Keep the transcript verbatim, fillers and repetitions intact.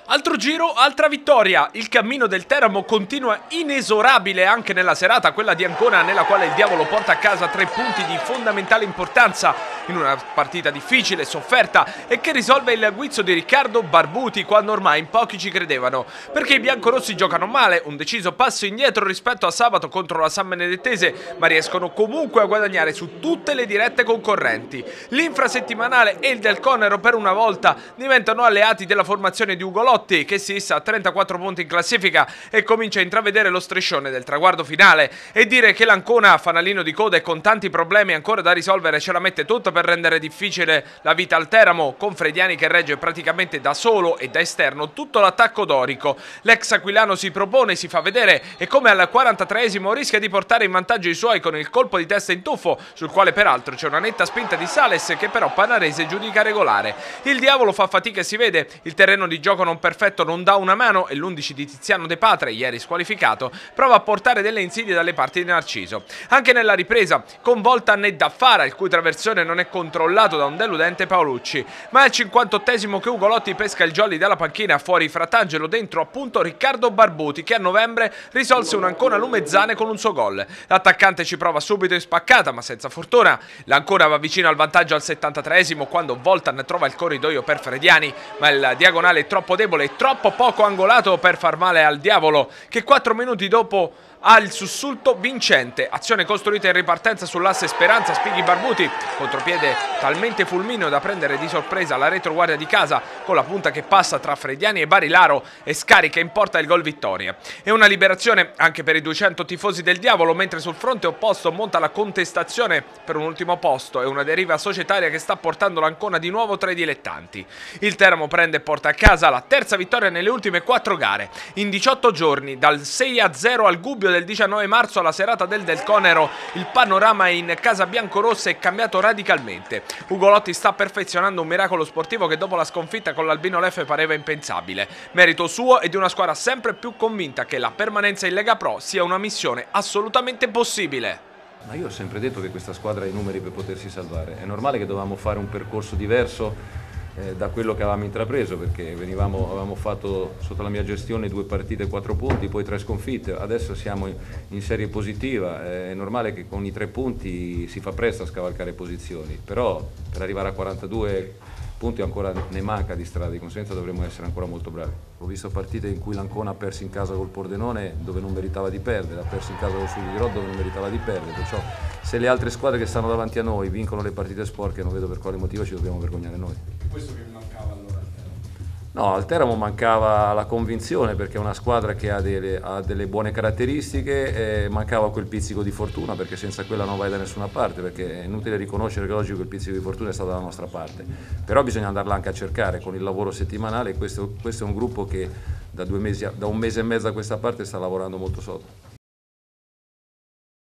Altro giro, altra vittoria. Il cammino del Teramo continua inesorabile anche nella serata, quella di Ancona, nella quale il Diavolo porta a casa tre punti di fondamentale importanza in una partita difficile, sofferta e che risolve il guizzo di Riccardo Barbuti quando ormai in pochi ci credevano. Perché i biancorossi giocano male, un deciso passo indietro rispetto a sabato contro la San Benedettese, ma riescono comunque a guadagnare su tutte le dirette concorrenti. L'infrasettimanale e il Del Conero per una volta diventano alleati della formazione di Ugo Lotti, che si issa a trentaquattro punti in classifica e comincia a intravedere lo striscione del traguardo finale. E dire che l'Ancona, fanalino di coda e con tanti problemi ancora da risolvere, ce la mette tutta per rendere difficile la vita al Teramo, con Frediani che regge praticamente da solo e da esterno tutto l'attacco dorico. L'ex aquilano si propone, si fa vedere e come al quarantatreesimo rischia di portare in vantaggio i suoi con il colpo di testa in tuffo, sul quale peraltro c'è una netta spinta di Sales che però Panarese giudica regolare. Il Diavolo fa fatica e si vede, il terreno di gioco non perfetto non dà una mano e l'undici di Tiziano De Patre, ieri squalificato, prova a portare delle insidie dalle parti di Narciso. Anche nella ripresa, con Voltan e Daffara, il cui traversone non è controllato da un deludente Paolucci, ma è al cinquantottesimo che Ugo Lotti pesca il jolly dalla panchina, fuori Fratangelo, dentro appunto Riccardo Barbuti, che a novembre risolse un'Ancona Lumezzane con un suo gol. L'attaccante ci prova subito in spaccata, ma senza fortuna. L'Ancona va vicino al vantaggio al settantatreesimo quando Voltan trova il corridoio per Frediani, ma il diagonale è troppo debole e troppo poco angolato per far male al Diavolo, che quattro minuti dopo ha il sussulto vincente. Azione costruita in ripartenza sull'asse Speranza Spighi Barbuti, contropiede talmente fulmineo da prendere di sorpresa la retroguardia di casa con la punta che passa tra Frediani e Barilaro e scarica in porta il gol vittoria. È una liberazione anche per i duecento tifosi del Diavolo, mentre sul fronte opposto monta la contestazione per un ultimo posto e una deriva societaria che sta portando l'Ancona di nuovo tra i dilettanti. Il Teramo prende e porta a casa la terza vittoria nelle ultime quattro gare. In diciotto giorni, dal sei a zero al Gubbio del diciannove marzo alla serata del Del Conero, il panorama in casa biancorossa è cambiato radicalmente. Ugo Lotti sta perfezionando un miracolo sportivo che dopo la sconfitta con l'Albino Leffe pareva impensabile. Merito suo e di una squadra sempre più convinta che la permanenza in Lega Pro sia una missione assolutamente possibile. Ma io ho sempre detto che questa squadra ha i numeri per potersi salvare. È normale che dovevamo fare un percorso diverso eh, da quello che avevamo intrapreso, perché venivamo, avevamo fatto sotto la mia gestione due partite, quattro punti, poi tre sconfitte. Adesso siamo in, in serie positiva. È normale che con i tre punti si fa presto a scavalcare posizioni, però per arrivare a quarantadue punti ancora ne manca di strada, di conseguenza dovremmo essere ancora molto bravi. Ho visto partite in cui l'Ancona ha perso in casa col Pordenone dove non meritava di perdere, ha perso in casa col Sudirò dove non meritava di perdere, perciò se le altre squadre che stanno davanti a noi vincono le partite sporche non vedo per quale motivo ci dobbiamo vergognare noi. Questo che mancava allora? No, al Teramo mancava la convinzione perché è una squadra che ha delle, ha delle buone caratteristiche, e mancava quel pizzico di fortuna perché senza quella non vai da nessuna parte, perché è inutile riconoscere che oggi quel pizzico di fortuna è stato dalla nostra parte, però bisogna andarla anche a cercare con il lavoro settimanale e questo, questo è un gruppo che da, due mesi, da un mese e mezzo a questa parte sta lavorando molto sotto.